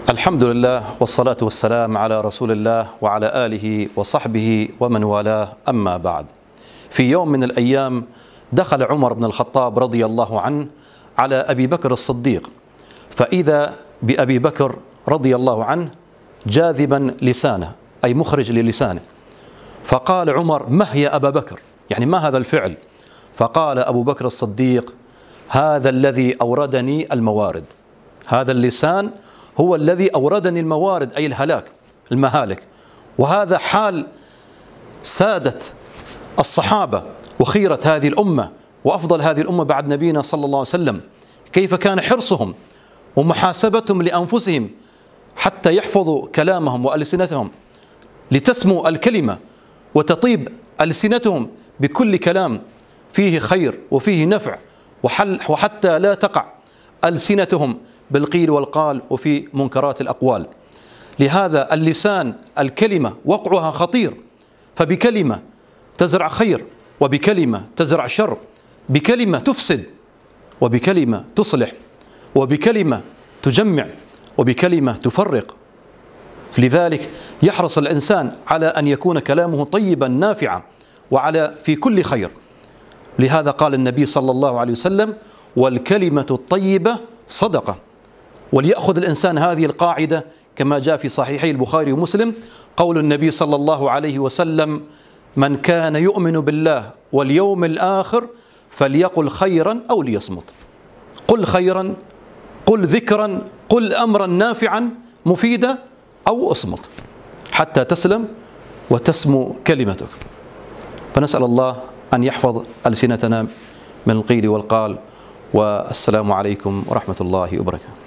الحمد لله والصلاة والسلام على رسول الله وعلى آله وصحبه ومن والاه، أما بعد. في يوم من الأيام دخل عمر بن الخطاب رضي الله عنه على أبي بكر الصديق، فإذا بأبي بكر رضي الله عنه جاذبا لسانه، أي مخرج للسانه. فقال عمر: مه يا أبا بكر، يعني ما هذا الفعل؟ فقال أبو بكر الصديق: هذا الذي أوردني الموارد، هذا اللسان هو الذي أوردني الموارد، أي الهلاك المهالك. وهذا حال سادة الصحابة وخيرة هذه الأمة وأفضل هذه الأمة بعد نبينا صلى الله عليه وسلم، كيف كان حرصهم ومحاسبتهم لأنفسهم حتى يحفظوا كلامهم وألسنتهم لتسمو الكلمة وتطيب ألسنتهم بكل كلام فيه خير وفيه نفع، وحتى لا تقع ألسنتهم بالقيل والقال وفي منكرات الأقوال. لهذا اللسان، الكلمة وقعها خطير، فبكلمة تزرع خير، وبكلمة تزرع شر، بكلمة تفسد، وبكلمة تصلح، وبكلمة تجمع، وبكلمة تفرق. لذلك يحرص الإنسان على أن يكون كلامه طيبا نافعا وعلى في كل خير. لهذا قال النبي صلى الله عليه وسلم: والكلمة الطيبة صدقة. وليأخذ الإنسان هذه القاعدة كما جاء في صحيحي البخاري ومسلم، قول النبي صلى الله عليه وسلم: من كان يؤمن بالله واليوم الآخر فليقل خيرا أو ليصمت. قل خيرا، قل ذكرا، قل أمرا نافعا مفيدا، أو اصمت حتى تسلم وتسمو كلمتك. فنسأل الله أن يحفظ ألسنتنا من القيل والقال. والسلام عليكم ورحمة الله وبركاته.